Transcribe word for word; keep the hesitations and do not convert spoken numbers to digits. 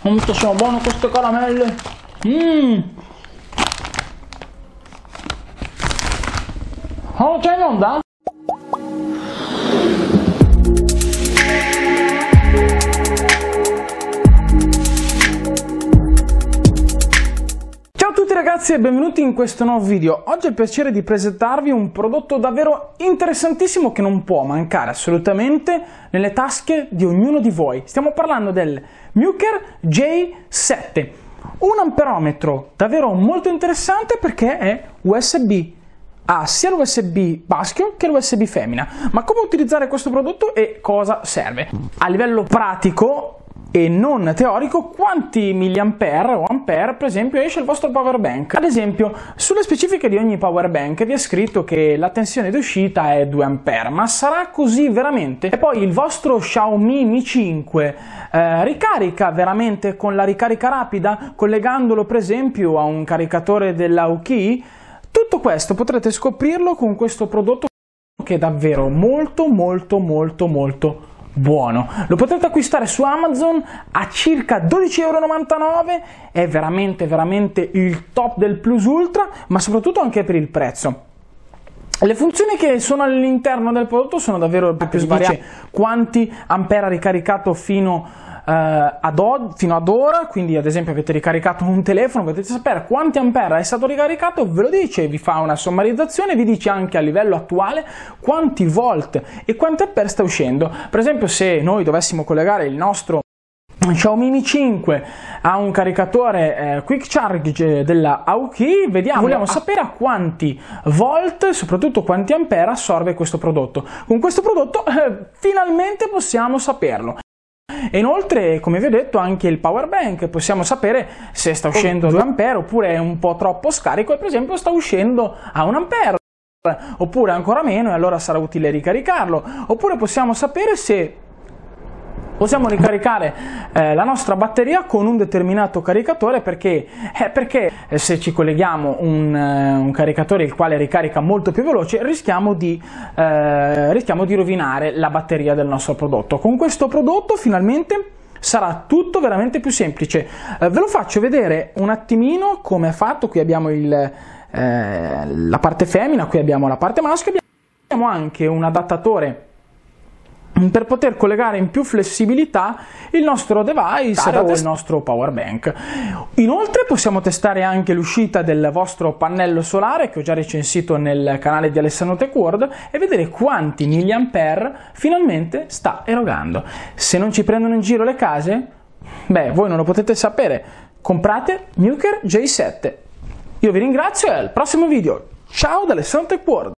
Quanto sono buone queste caramelle! Mmm! Oh, c'è in onda? Ciao a tutti ragazzi e benvenuti in questo nuovo video. Oggi ho il piacere di presentarvi un prodotto davvero interessantissimo che non può mancare assolutamente nelle tasche di ognuno di voi. Stiamo parlando del Muker J sette, un amperometro davvero molto interessante perché è U S B. Ha sia l'U S B maschio che l'U S B femmina. Ma come utilizzare questo prodotto e cosa serve? A livello pratico e non teorico, quanti milliampere o ampere per esempio esce il vostro power bank? Ad esempio, sulle specifiche di ogni power bank vi è scritto che la tensione d'uscita è due ampere, ma sarà così veramente? E poi il vostro Xiaomi Mi cinque eh, ricarica veramente con la ricarica rapida, collegandolo per esempio a un caricatore della Uki? Tutto questo potrete scoprirlo con questo prodotto che è davvero molto molto molto molto buono. Lo potete acquistare su Amazon a circa dodici e novantanove euro, è veramente veramente il top del plus ultra, ma soprattutto anche per il prezzo. Le funzioni che sono all'interno del prodotto sono davvero più svariate. Quanti ampere ha ricaricato fino Uh, ad fino ad ora, quindi ad esempio avete ricaricato un telefono, potete sapere quanti ampere è stato ricaricato, ve lo dice, vi fa una sommarizzazione, vi dice anche a livello attuale quanti volt e quanti ampere sta uscendo. Per esempio, se noi dovessimo collegare il nostro Xiaomi Mi cinque a un caricatore eh, quick charge della Aoki, vediamo, vogliamo ah. sapere a quanti volt, soprattutto quanti ampere assorbe questo prodotto. Con questo prodotto eh, finalmente possiamo saperlo. E inoltre, come vi ho detto, anche il power bank, possiamo sapere se sta uscendo a due ampere oppure è un po' troppo scarico e per esempio sta uscendo a un ampere oppure ancora meno e allora sarà utile ricaricarlo, oppure possiamo sapere se possiamo ricaricare eh, la nostra batteria con un determinato caricatore perché, eh, perché se ci colleghiamo un, eh, un caricatore il quale ricarica molto più veloce rischiamo di, eh, rischiamo di rovinare la batteria del nostro prodotto. Con questo prodotto finalmente sarà tutto veramente più semplice. Eh, ve lo faccio vedere un attimino come è fatto. Qui abbiamo il, eh, la parte femmina, qui abbiamo la parte maschio, abbiamo anche un adattatore per poter collegare in più flessibilità il nostro device o il nostro power bank. Inoltre possiamo testare anche l'uscita del vostro pannello solare che ho già recensito nel canale di Alessandro Tech World e vedere quanti milliampere finalmente sta erogando. Se non ci prendono in giro le case, beh, voi non lo potete sapere. Comprate Muker J sette. Io vi ringrazio e al prossimo video. Ciao da Alessandro Tech World.